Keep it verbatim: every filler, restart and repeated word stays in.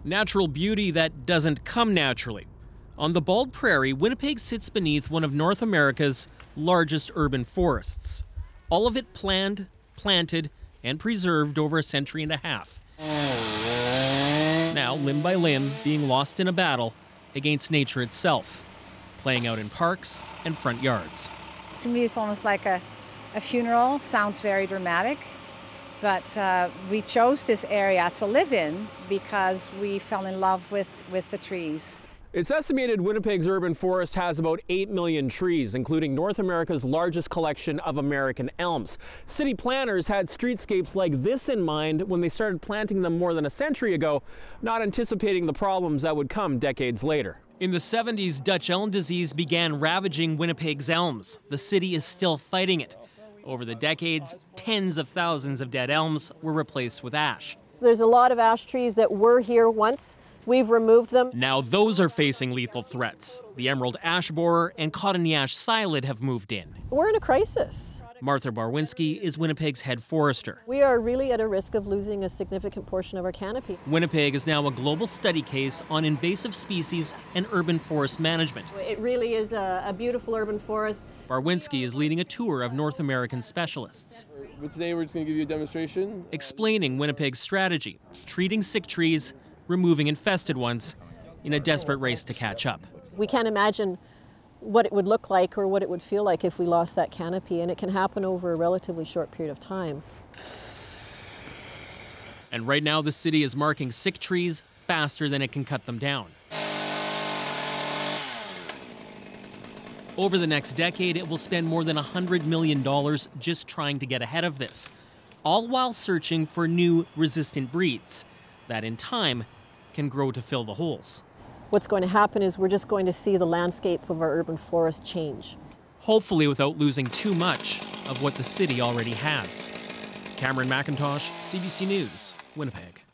Natural beauty that doesn't come naturally. On the Bald Prairie, Winnipeg sits beneath one of North America's largest urban forests. All of it planned, planted, and preserved over a century and a half. Now, limb by limb, being lost in a battle against nature itself, playing out in parks and front yards. To me, it's almost like a, a funeral. Sounds very dramatic. But uh, we chose this area to live in because we fell in love with, with the trees. It's estimated Winnipeg's urban forest has about eight million trees, including North America's largest collection of American elms. City planners had streetscapes like this in mind when they started planting them more than a century ago, not anticipating the problems that would come decades later. In the seventies, Dutch elm disease began ravaging Winnipeg's elms. The city is still fighting it. Over the decades, tens of thousands of dead elms were replaced with ash. There's a lot of ash trees that were here once. We've removed them. Now those are facing lethal threats. The emerald ash borer and cottony ash psyllid have moved in. We're in a crisis. Martha Barwinski is Winnipeg's head forester. We are really at a risk of losing a significant portion of our canopy. Winnipeg is now a global study case on invasive species and urban forest management. It really is a, a beautiful urban forest. Barwinski is leading a tour of North American specialists. But today we're just going to give you a demonstration. Explaining Winnipeg's strategy, treating sick trees, removing infested ones, in a desperate race to catch up. We can't imagine what it would look like or what it would feel like if we lost that canopy, and it can happen over a relatively short period of time. And right now the city is marking sick trees faster than it can cut them down. Over the next decade, it will spend more than one hundred million dollars just trying to get ahead of this, all while searching for new resistant breeds that in time can grow to fill the holes. What's going to happen is we're just going to see the landscape of our urban forest change. Hopefully without losing too much of what the city already has. Cameron McIntosh, C B C News, Winnipeg.